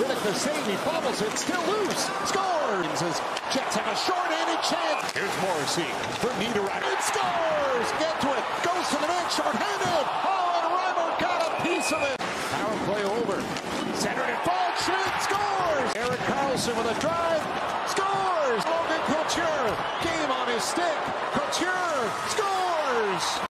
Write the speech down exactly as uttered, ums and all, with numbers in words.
Riddick the save. He bobbles it. Still loose. Scores. As Jets have a short-handed chance. Here's Morrissey for Niederreiter. It scores. Get to it. Goes to the net. Short-handed. Oh, and Reimer got a piece of it. Power play over. Centered it. Fall. Schmidt scores. Erik Karlsson with a drive. Scores. Logan Couture. Game on his stick.